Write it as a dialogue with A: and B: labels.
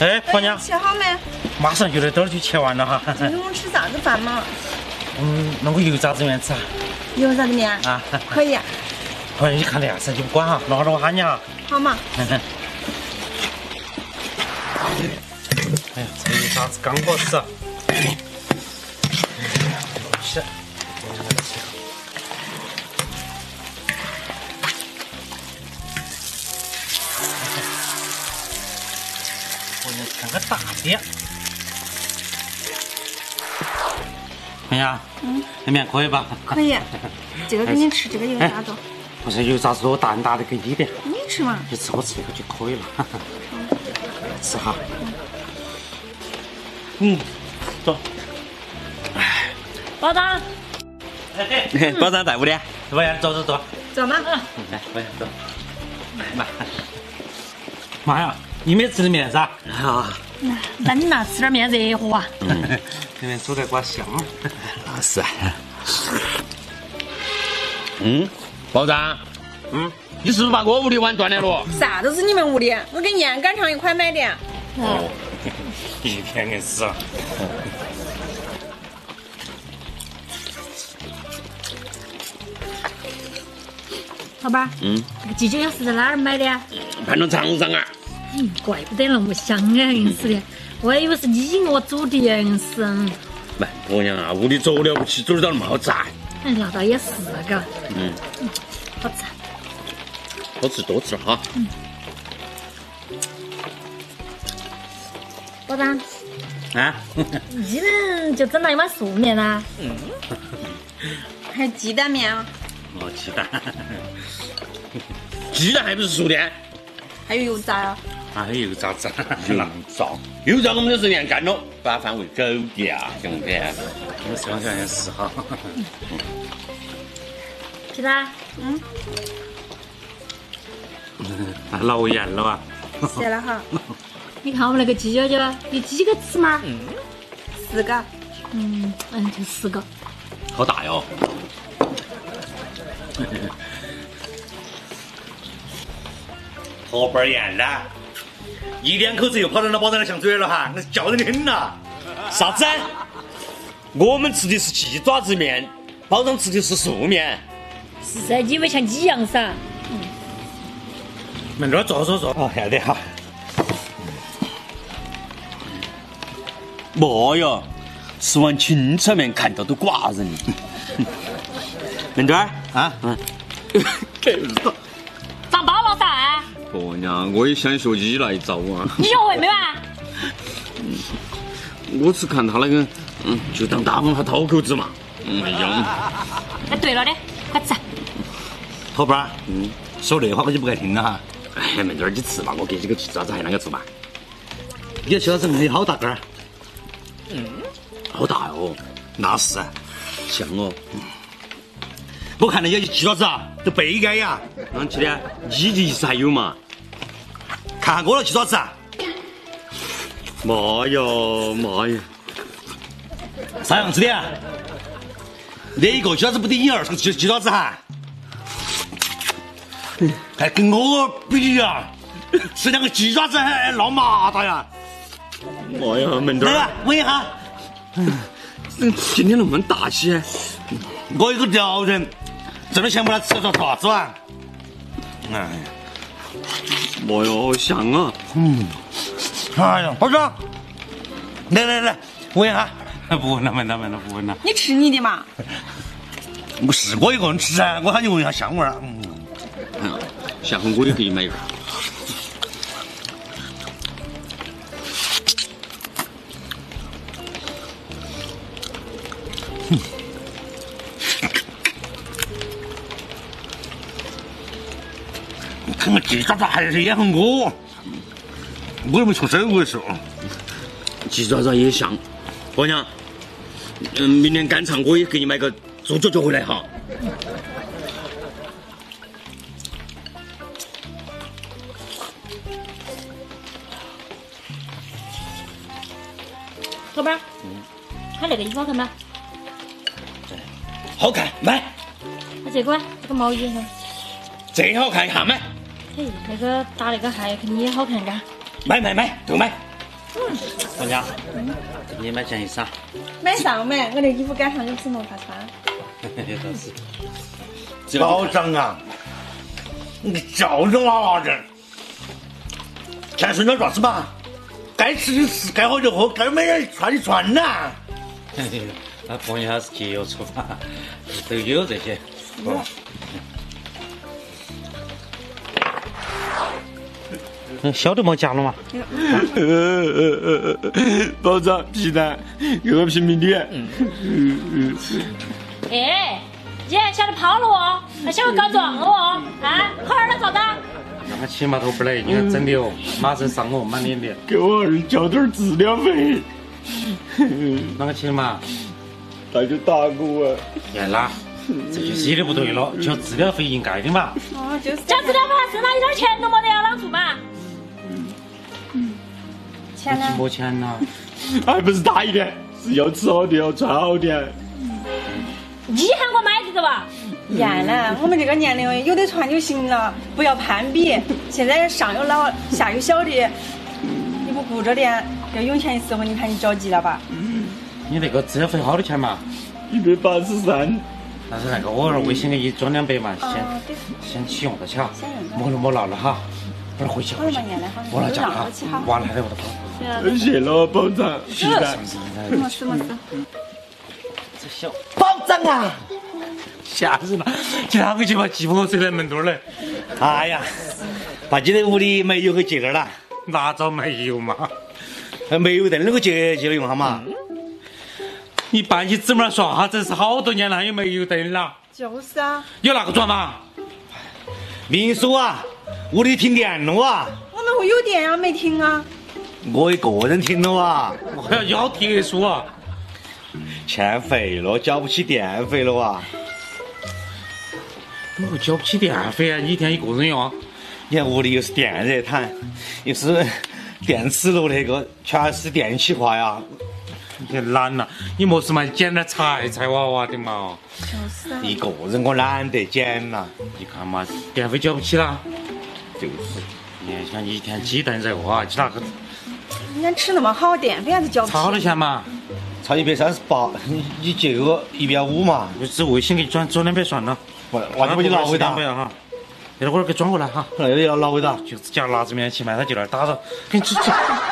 A: 哎，婆娘，
B: 切好没？
A: 马上就得点儿就切完了哈。
B: 今天我们吃啥子饭嘛？
A: 弄个油炸子面吃啊。
B: 油炸子面
A: 啊，
B: 可以。
A: 婆娘，你看那样子就不管哈，弄好了我喊你啊。
B: 好嘛。
A: 哎呀，这油炸子刚好吃。是。看个大点。哎呀，这面可以吧？
B: 可以，这个给你吃，这个油炸子。
A: 不是油炸子，我大的给你点。
B: 你吃嘛？
A: 你吃我吃一个就可以了。吃哈。走。
C: 包长。
A: 哎，
D: 包长在屋里。
A: 怎么样？走。
B: 走嘛。
A: 来，我走。妈，妈呀！你没吃的面噻？
D: 啊，
C: 冷了，吃点面热和啊。
A: 这面煮得瓜香。
D: 是。包长，你是不是把我屋里碗端来了？
B: 啥都是你们屋的，我跟燕赶场一块买的。
A: 哦，一天的事。
C: 老板，这个鸡脚是在哪儿买的呀？
D: 盘到场上啊。
C: 怪不得那么香啊，硬是的。我还以为是你我煮的呀，硬是。
D: 来，婆娘啊，屋里做了不起，煮得到那么好吃啊。
C: 哎，那倒也是嘎。好吃。
D: 多吃多吃哈。
C: 包长。
A: 啊？
C: 一人就整了一碗素面啦。
B: 还是鸡蛋面啊？
A: 哦，鸡蛋。
D: 鸡蛋还不是熟的？
B: 还有油炸啊？
A: 还有油炸子。
D: 油炸我们都是连干了，把饭喂狗的啊，兄弟。
A: 我想想也是哈。
C: 皮蛋。
A: 老严了啊。
B: 谢了哈。
C: 你看我们那个鸡脚脚有几个翅嘛
B: ？4个。
C: 就10个。
D: 好大哟。
A: 河边严了，一两口子又跑到那包长的巷嘴了哈，那叫人很呐。
D: 啥子？我们吃的是鸡爪子面，包长吃的是素面。
C: 是噻，你以为像你一样噻？
A: 门这坐。哦，要得哈。
D: 莫哟，吃碗清炒面看到都挂人。门墩儿
A: 啊，
C: 长包了噻。
D: 婆娘，我也想学你那一招啊。
C: 你学会没完？
D: 我只看他那个，就当大方他讨口子嘛。哎呀。
C: 哎，对了的，快吃。
A: 头班，说那话我就不该听了哈。
D: 哎，门墩儿你吃吧，我给几个鸡爪子还啷个做嘛？
A: 你鸡爪子没好大个儿。
D: 好大哦。
A: 那是。
D: 像哦。
A: 我看那些鸡爪子啊，都背该呀。
D: 起的，你的意思还有嘛？
A: 看下我的鸡爪子啊。
D: 妈呀！
A: 啥样子的啊？那一个鸡爪子不得2个鸡爪子哈？还跟我比呀？吃2个鸡爪子还闹麻大呀？
D: 妈呀，门墩儿，
A: 闻一下。
D: 今天那么大气。
A: 我有个辽人，真的想不他吃着啥子啊？哎，
D: 妈呀，好香啊！
A: 哎呀，包长，来，闻一下。不闻了，不闻了。
B: 你吃你的嘛。
A: 不是我一个人吃噻，我喊你闻一下香味儿。
D: 下回我也可以买一个。
A: 看个鸡爪子还是也很饿，我又没出手我说。
D: 鸡爪子也香，婆娘，明天赶场我也给你买个猪脚脚回来哈。
C: 老板，看那个衣服好看吗？
D: 好看，买。
C: 那这个呢？这个毛衣呢？
D: 这好看，看买。
C: 嘿，那个打那个汗肯定也好看嘎。
D: 买，都买。 姑娘，给你买件衣裳。
B: 买上买，我的衣服赶上就只能他穿。
D: 倒是。
A: 老张啊，你叫着娃娃子，钱顺着做是吧？该吃的吃，该喝就喝，该买点穿的穿呐。
D: 那朋友还是节约出发，都有这些。晓得没加了吗？
E: 包子、皮蛋，给我平平点。
C: 哎，你还晓得跑了哦，还晓得告状了哦，啊，好好的做到。
D: 那个起码头不来，你看真的哦，马上上我满脸的。
E: 给我儿交点治疗费。
D: 那个钱嘛，
E: 他就打我啊！
D: 呀啦，这就是你的不对了，交治疗费应该的嘛。
B: 哦，就是。
C: 交治疗费身上一点钱都没得要啷做嘛？
B: 钱呢？
D: 没钱呐，
E: 还不是大一点，是要吃好点，要穿好点。
C: 你喊我买的吧？
B: 燕兰，我们这个年龄有的穿就行了，不要攀比。现在上有老下有小的，你不顾着点，要有钱的时候，你看你着急了吧？
D: 你那个治疗费好多钱嘛？
E: 183。
D: 但是那个我微信给你转200嘛，
B: 对。
D: 先起用着去哈
B: 先用着，
D: 莫闹了哈，不然回去回去，我来讲哈，娃还在我的跑。
E: 谢了，包长。皮蛋。
B: 没事没事。
D: 这小
A: 包长啊！
D: 吓人了，今天回去把鸡婆睡在门墩儿嘞。
A: 哎呀，把你的屋里煤油给接点了，
D: 哪找煤油嘛？
A: 煤油灯那个接了用哈嘛。
D: 你搬起纸门说哈，真是好多年了，还有煤油灯了。
B: 就是啊。
D: 有哪个转嘛？
A: 民宿啊，屋里停电了啊。
B: 我们会有电啊，没停啊。
A: 我一个人停了啊。
D: 我要特殊啊。
A: 欠费了，交不起电费了啊。
D: 怎么会交不起电费啊？你一天一个人用？
A: 你看屋里又是电热毯，又是电磁炉那个，全是电气化呀。
D: 你懒了，你莫是嘛捡点柴娃娃的嘛？
B: 就是啊。
A: 一个人我懒得捡了。
D: 你看嘛，电费交不起了。
A: 就是。
D: 你看你一天鸡蛋热哇，其他个。
B: 人家吃那么好，电费还是交不起。
D: 差多少钱嘛？
A: 差138，你借给我150嘛？
D: 就是微信给你转200算了。
A: 我就把你拿回答
D: 哈。一会儿给转过来哈。
A: 那要拿回答。
D: 就是叫拿子面去嘛，他就那儿打着，给你吃。